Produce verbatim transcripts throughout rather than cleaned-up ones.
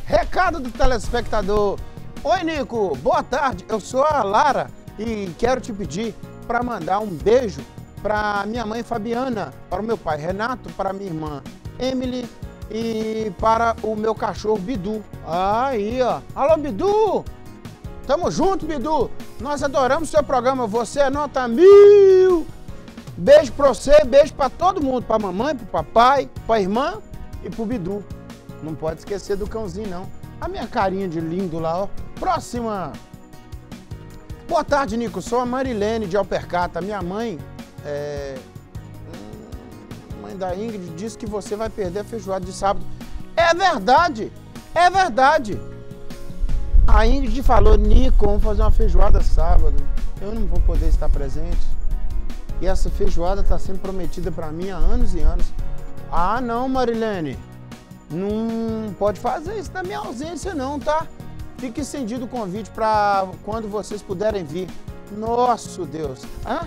Recado do telespectador. Oi, Nico, boa tarde. Eu sou a Lara e quero te pedir para mandar um beijo para minha mãe Fabiana, para o meu pai Renato, para minha irmã Emily e para o meu cachorro Bidu. Aí, ó. Alô, Bidu! Tamo junto, Bidu. Nós adoramos o seu programa. Você é nota mil. Beijo pra você, beijo pra todo mundo. Pra mamãe, pro papai, pra irmã e pro Bidu. Não pode esquecer do cãozinho, não. A minha carinha de lindo lá, ó. Próxima. Boa tarde, Nico. Sou a Marilene de Alpercata. Minha mãe, é... mãe da Ingrid, disse que você vai perder a feijoada de sábado. É verdade. É verdade. A Ingrid falou, Nico, vamos fazer uma feijoada sábado. Eu não vou poder estar presente. E essa feijoada está sendo prometida para mim há anos e anos. Ah, não, Marilene. Não pode fazer isso na minha ausência, não, tá? Fique estendido o convite para quando vocês puderem vir. Nosso Deus. Hã?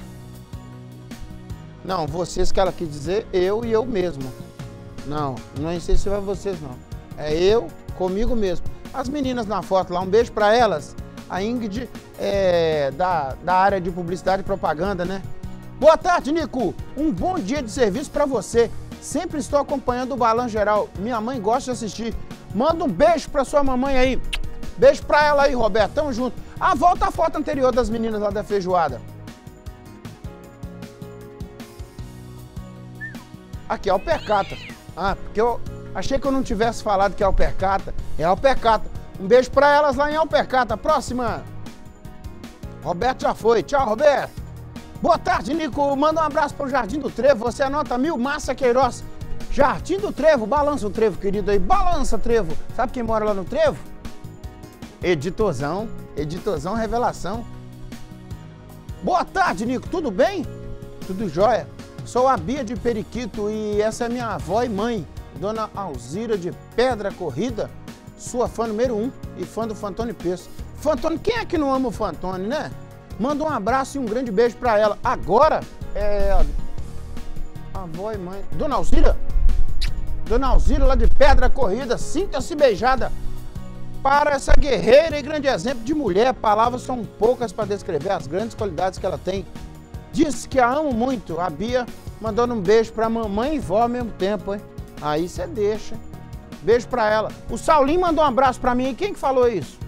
Não, vocês que ela quis dizer, eu e eu mesmo. Não, não é incentivo a vocês, não. É eu comigo mesmo. As meninas na foto lá, um beijo para elas. A Ingrid é da, da área de publicidade e propaganda, né? Boa tarde, Nico. Um bom dia de serviço para você. Sempre estou acompanhando o Balanço Geral. Minha mãe gosta de assistir. Manda um beijo para sua mamãe aí. Beijo para ela aí, Roberto. Tamo junto. Ah, volta a foto anterior das meninas lá da feijoada. Aqui, Alpercata. Ah, porque eu achei que eu não tivesse falado que é Alpercata. É Alpercata. Um beijo para elas lá em Alpercata. Próxima. Roberto já foi. Tchau, Roberto. Boa tarde, Nico. Manda um abraço para o Jardim do Trevo. Você anota mil, Márcia Queiroz. Jardim do Trevo. Balança o Trevo, querido aí. Balança, Trevo. Sabe quem mora lá no Trevo? Editorzão. Editorzão Revelação. Boa tarde, Nico. Tudo bem? Tudo jóia. Sou a Bia de Periquito e essa é minha avó e mãe, Dona Alzira de Pedra Corrida, sua fã número um e fã do Fantoni Peço. Fantoni, quem é que não ama o Fantoni, né? Manda um abraço e um grande beijo pra ela. Agora, é... avó e mãe... Dona Alzira? Dona Alzira lá de Pedra Corrida, sinta-se beijada. Para essa guerreira e grande exemplo de mulher, palavras são poucas para descrever as grandes qualidades que ela tem. Disse que a amo muito. A Bia mandando um beijo pra mamãe e vó ao mesmo tempo, hein? Aí você deixa. Beijo pra ela. O Saulinho mandou um abraço pra mim. E quem que falou isso?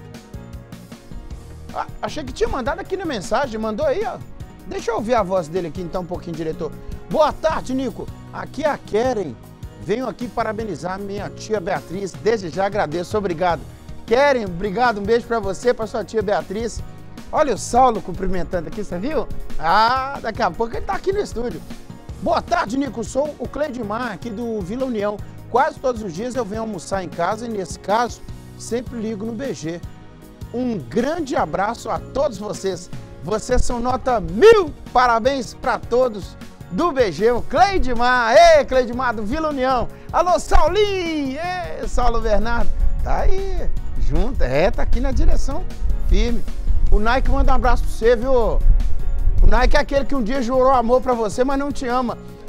Ah, achei que tinha mandado aqui na mensagem. Mandou aí, ó. Deixa eu ouvir a voz dele aqui então um pouquinho, diretor. Boa tarde, Nico. Aqui é a Keren. Venho aqui parabenizar minha tia Beatriz. Desde já agradeço. Obrigado. Keren, obrigado. Um beijo pra você, pra sua tia Beatriz. Olha o Saulo cumprimentando aqui, você viu? Ah, daqui a pouco ele tá aqui no estúdio. Boa tarde, Nico. Sou o Cleidmar, aqui do Vila União. Quase todos os dias eu venho almoçar em casa e, nesse caso, sempre ligo no B G. Um grande abraço a todos vocês. Vocês são nota mil. Parabéns para todos do B G. O Cleidmar. Ei, Cleidmar do Vila União. Alô, Saulinho. Ei, Saulo Bernardo. Tá aí, junto. É, tá aqui na direção firme. O Nike manda um abraço pra você, viu? O Nike é aquele que um dia jurou amor pra você, mas não te ama.